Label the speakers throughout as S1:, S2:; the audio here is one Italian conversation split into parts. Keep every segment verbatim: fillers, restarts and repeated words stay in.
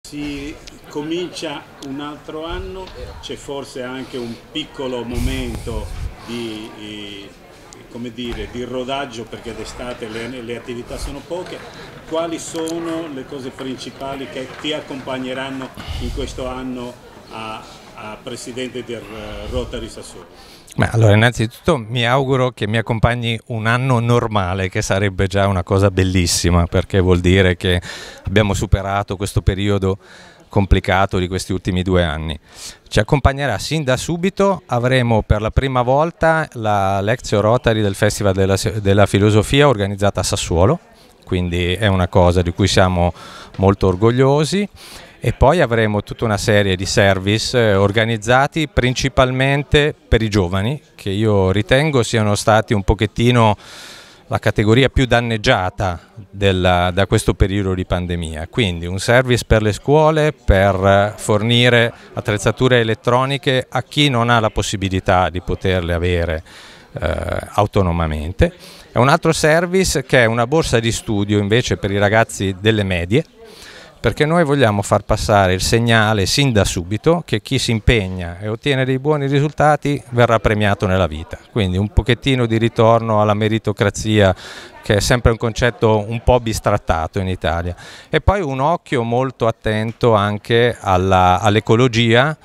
S1: Si comincia un altro anno, c'è forse anche un piccolo momento di, di, come dire, di rodaggio perché d'estate le, le attività sono poche. Quali sono le cose principali che ti accompagneranno in questo anno a, a presidente del Rotary Sassuolo?
S2: Beh, allora, innanzitutto mi auguro che mi accompagni un anno normale, che sarebbe già una cosa bellissima, perché vuol dire che abbiamo superato questo periodo complicato di questi ultimi due anni. Ci accompagnerà sin da subito, avremo per la prima volta la Lectio Rotary del Festival della, della Filosofia organizzata a Sassuolo, quindi è una cosa di cui siamo molto orgogliosi. E poi avremo tutta una serie di service organizzati principalmente per i giovani, che io ritengo siano stati un pochettino la categoria più danneggiata della, da questo periodo di pandemia. Quindi un service per le scuole per fornire attrezzature elettroniche a chi non ha la possibilità di poterle avere eh, autonomamente. E un altro service che è una borsa di studio invece per i ragazzi delle medie, perché noi vogliamo far passare il segnale sin da subito che chi si impegna e ottiene dei buoni risultati verrà premiato nella vita. Quindi un pochettino di ritorno alla meritocrazia, che è sempre un concetto un po' bistrattato in Italia. E poi un occhio molto attento anche all'ecologia,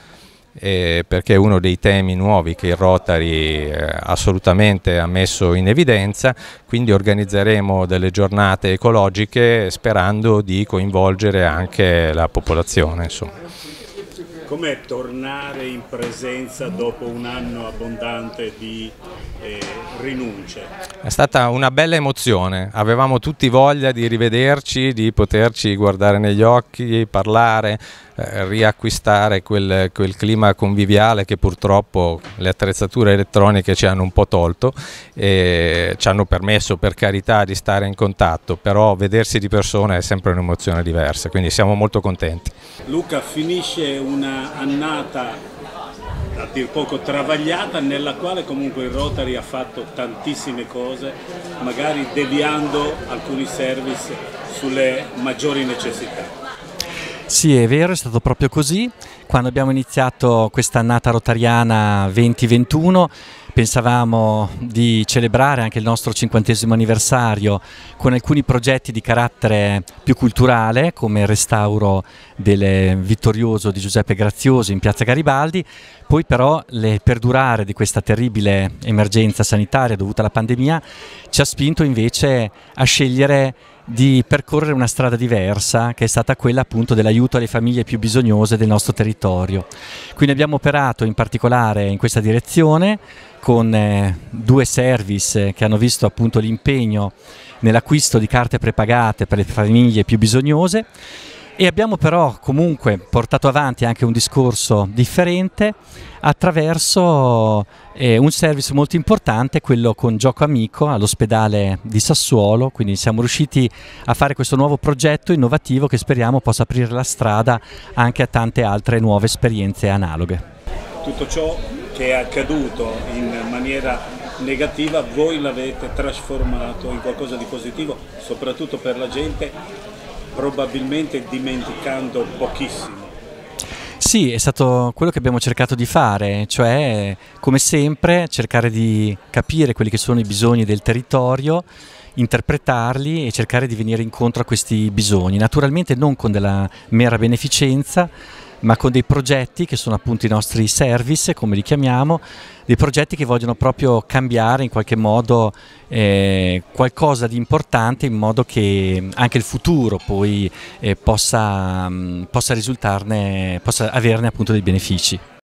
S2: Eh, perché è uno dei temi nuovi che il Rotary eh, assolutamente ha messo in evidenza, quindi organizzeremo delle giornate ecologiche sperando di coinvolgere anche la popolazione, insomma.
S1: Com'è tornare in presenza dopo un anno abbondante di eh, rinunce?
S2: È stata una bella emozione, avevamo tutti voglia di rivederci, di poterci guardare negli occhi, parlare, eh, riacquistare quel, quel clima conviviale che purtroppo le attrezzature elettroniche ci hanno un po' tolto e ci hanno permesso, per carità, di stare in contatto, però vedersi di persona è sempre un'emozione diversa, quindi siamo molto contenti.
S1: Luca, finisce una annata a dir poco travagliata, nella quale comunque il Rotary ha fatto tantissime cose, magari deviando alcuni service sulle maggiori necessità.
S3: Sì, è vero, è stato proprio così. Quando abbiamo iniziato questa annata rotariana venti ventuno pensavamo di celebrare anche il nostro cinquantesimo anniversario con alcuni progetti di carattere più culturale, come il restauro del Vittorioso di Giuseppe Graziosi in piazza Garibaldi. Poi però il perdurare di questa terribile emergenza sanitaria dovuta alla pandemia ci ha spinto invece a scegliere di percorrere una strada diversa, che è stata quella appunto dell'aiuto alle famiglie più bisognose del nostro territorio. Quindi abbiamo operato in particolare in questa direzione con eh, due service che hanno visto appunto l'impegno nell'acquisto di carte prepagate per le famiglie più bisognose, e abbiamo però comunque portato avanti anche un discorso differente attraverso eh, un service molto importante, quello con Gioco Amico all'ospedale di Sassuolo. Quindi siamo riusciti a fare questo nuovo progetto innovativo che speriamo possa aprire la strada anche a tante altre nuove esperienze analoghe.
S1: Tutto ciò che è accaduto in maniera negativa voi l'avete trasformato in qualcosa di positivo, soprattutto per la gente, probabilmente dimenticando pochissimo.
S3: Sì, è stato quello che abbiamo cercato di fare, cioè come sempre cercare di capire quelli che sono i bisogni del territorio, interpretarli e cercare di venire incontro a questi bisogni, naturalmente non con della mera beneficenza, ma con dei progetti che sono appunto i nostri service, come li chiamiamo, dei progetti che vogliono proprio cambiare in qualche modo eh, qualcosa di importante, in modo che anche il futuro poi eh, possa, possa risultarne, possa averne appunto dei benefici.